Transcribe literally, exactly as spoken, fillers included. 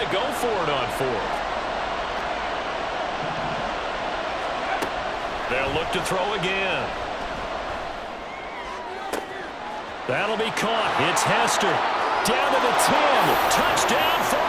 to go for it on fourth. They'll look to throw again. That'll be caught. It's Hester. Down to the ten. Touchdown for